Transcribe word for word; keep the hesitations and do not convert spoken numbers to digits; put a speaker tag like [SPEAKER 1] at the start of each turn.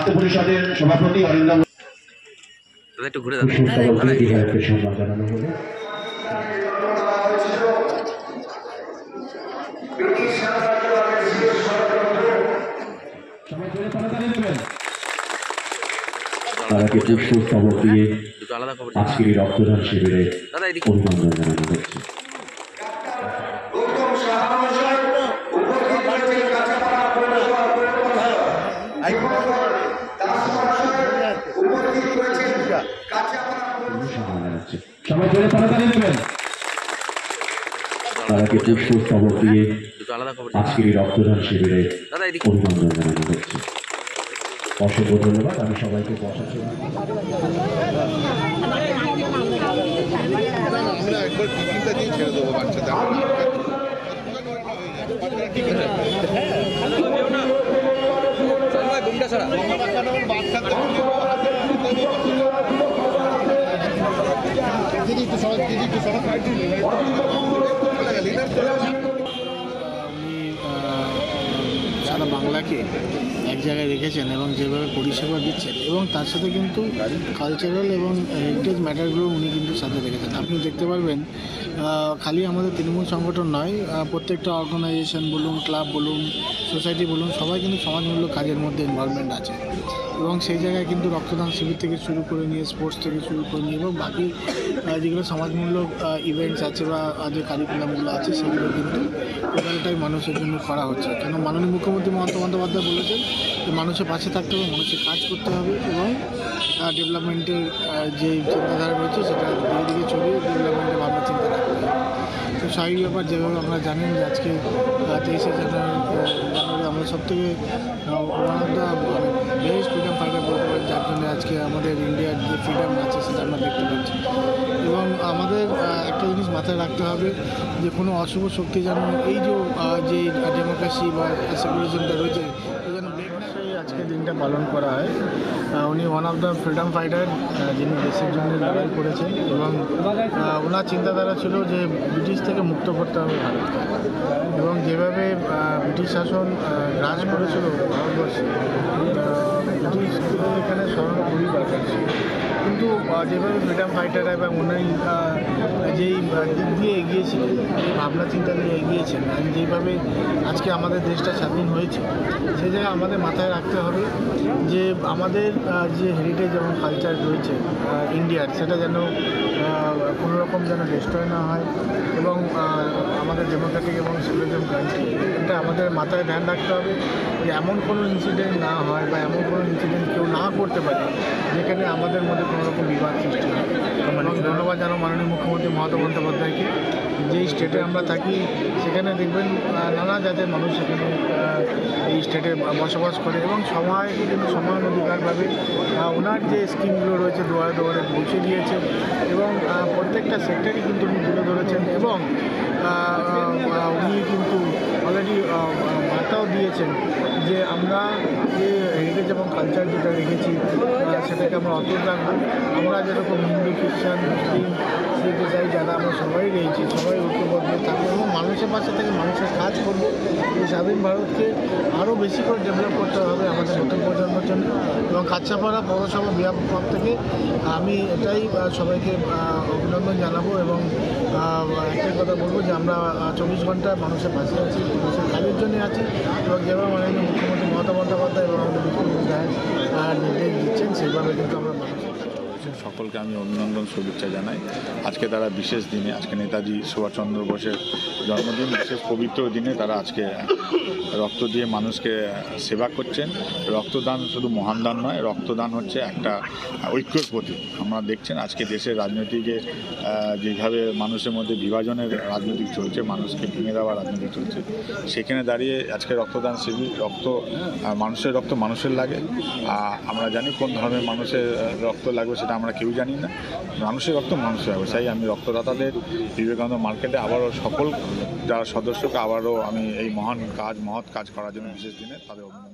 [SPEAKER 1] স্বাস্থ্য পরিষদের সভাপতি অরিন্দম
[SPEAKER 2] একটু ঘুরে জানানো হলো। তারাকে পুষ্পস্তবক দিয়ে আজকের রক্তদান শিবিরে অভিনন্দন জানানো হচ্ছে। সবাই তাড়াতাড়ি দেবেন। তারাকে পুষ্পস্তবক দিয়ে আজকের রক্তদান শিবিরে অভিনন্দন জানানো হচ্ছে। অসংখ্য ধন্যবাদ। আমি সবাইকে বসাচ্ছি।
[SPEAKER 3] আমরা একবার টিফিনটা দিয়ে ছেড়ে দেবো বাচ্চাদের।
[SPEAKER 4] সারা বাংলাকে এক জায়গায় রেখেছেন এবং যেভাবে পরিষেবা দিচ্ছেন এবং তার সাথে কিন্তু কালচারাল এবং হেরিটেজ ম্যাটারগুলো উনি কিন্তু সাথে রেখেছেন। আপনি দেখতে পারবেন খালি আমাদের তৃণমূল সংগঠন নয়, প্রত্যেকটা অর্গানাইজেশন বলুন, ক্লাব বলুন, সোসাইটি বলুন, সবাই কিন্তু সমাজমূলক কাজের মধ্যে ইনভলভমেন্ট আছে এবং সেই জায়গায় কিন্তু রক্তদান শিবির থেকে শুরু করে নিয়ে স্পোর্টস থেকে শুরু করে নিয়ে এবং বাকি যেগুলো সমাজমূলক ইভেন্টস আছে বা যে কারিকুলামগুলো আছে সেগুলো কিন্তু টোটালটাই মানুষের জন্য করা হচ্ছে। কেন মাননীয় মুখ্যমন্ত্রী মমতা বন্দ্যোপাধ্যায় বলেছেন যে মানুষের পাশে থাকতে হবে, মানুষের কাজ করতে হবে এবং ডেভেলপমেন্টের যে চিন্তাধারা রয়েছে সেটা দিকে দিকে ছড়িয়ে ডেভেলপমেন্টের ভাবনা চিন্তা রাখতে হবে। তো সেই ব্যাপার যেভাবে আমরা জানেন যে আজকে তেইশে জানুয়ারি জানুয়ারি আমরা সব থেকে one of the best freedom fighter বলতে পারি, যার জন্য আজকে আমাদের ইন্ডিয়ার যে ফ্রিডম আছে সেটা আমরা দেখতে পাচ্ছি। এবং আমাদের একটা জিনিস মাথায় রাখতে হবে যে কোনো অশুভ শক্তি যেন এই যে যে ডেমোক্রেসি বা সেকুলারিজমটা রয়েছে যেন আজকে দিনটা পালন করা হয়। উনি one of the freedom fighter যিনি দেশের জন্য লড়াই করেছেন এবং ওনার চিন্তাধারা ছিল যে ব্রিটিশ থেকে মুক্ত করতে হবে ভারতকে এবং যেভাবে ব্রিটিশ শাসন গ্রাস করেছিল ভারতবর্ষে ব্রিটিশ এখানে স্মরণ খুবই দরকার ছিল। কিন্তু যেভাবে ফ্রিডম ফাইটার এবং উনি যেই দিক দিয়ে এগিয়েছিলেন, যে ভাবনা চিন্তা নিয়ে এগিয়েছেন, আর যেইভাবে আজকে আমাদের দেশটা স্বাধীন হয়েছে সেই জায়গায় আমাদের মাথায় রাখতে হবে যে আমাদের যে হেরিটেজ এবং কালচার রয়েছে ইন্ডিয়ার সেটা যেন কোনো রকম যেন ডিস্ট্রয় না হয় এবং আমাদের ডেমোক্রেটিক এবং সেকুলারিজম কান্ট্রি এটা আমাদের মাথায় ধ্যান রাখতে হবে যে এমন কোনো ইনসিডেন্ট না হয় বা এমন কোনো ইনসিডেন্ট কেউ না করতে পারে যেখানে আমাদের মধ্যে কোনো রকম বিবাদ সৃষ্টি হয়। এবং ধন্যবাদ জানাবো মাননীয় মুখ্যমন্ত্রী মমতা বন্দ্যোপাধ্যায়কে। যেই স্টেটে আমরা থাকি সেখানে দেখবেন নানা জাতের মানুষ সেখানে এই স্টেটে বসবাস করে এবং সবাই কিন্তু সমান অধিকারভাবে ওনার যে স্কিমগুলো রয়েছে দুয়ারে দুয়ারে পৌঁছে দিয়েছেন এবং প্রত্যেকটা সেক্টরই কিন্তু উনি তুলে ধরেছেন এবং উনি কিন্তু অলরেডি বার্তাও দিয়েছেন যে আমরা যে হেরিটেজ এবং কালচার যেটা রেখেছি সেটাকে আমরা অটুট রাখবো। আমরা যেরকম হিন্দু, খ্রিস্টান, মুসলিম, শিখ, ইসাই যারা আমরা সবাই রয়েছি সবাই ঐক্যবদ্ধ থাকবো এবং মানুষের পাশে থেকে মানুষের কাজ করবো। এই স্বাধীন ভারতকে আরও বেশি করে ডেভেলপ করতে হবে আমাদের নতুন প্রজন্মের জন্য এবং কাছাপাড়া পৌরসভা বিভাগ থেকে আমি এটাই সবাইকে অভিনন্দন জানাবো এবং একটাই কথা বলবো যে আমরা চব্বিশ ঘন্টা মানুষের পাশে আছি, মানুষের কাজের জন্য আছি এবং যেভাবে মাননীয় মুখ্যমন্ত্রী মমতা বন্দ্যোপাধ্যায় এবং আমাদের মুখ্যমন্ত্রী নির্দেশ দিচ্ছেন সেইভাবে কিন্তু আমরা মানুষের
[SPEAKER 3] সকলকে আমি অভিনন্দন শুভেচ্ছা জানাই। আজকে তারা বিশেষ দিনে, আজকে নেতাজি সুভাষচন্দ্র বোসের জন্মদিন, বিশেষ পবিত্র দিনে তারা আজকে রক্ত দিয়ে মানুষকে সেবা করছেন। রক্তদান শুধু মহান দান নয়, রক্তদান হচ্ছে একটা ঐক্যর প্রতীক। আমরা দেখছেন আজকে দেশের রাজনীতিকে যেভাবে মানুষের মধ্যে বিভাজনের রাজনীতি চলছে, মানুষকে ভেঙে দেওয়ার রাজনীতি চলছে, সেখানে দাঁড়িয়ে আজকে রক্তদান শিবির। রক্ত মানুষের রক্ত মানুষের লাগে, আমরা জানি কোন ধর্মের মানুষের রক্ত লাগবে সেটা আমরা কেউ জানি না, মানুষের রক্ত মানুষের হবে। তাই আমি রক্তদাতাদের বিবেকানন্দ মার্কেটে আবারও সকল যারা সদস্যকে আবারও আমি এই মহান কাজ মহৎ কাজ করার জন্য বিশেষ দিনে তাদের অভিনন্দন।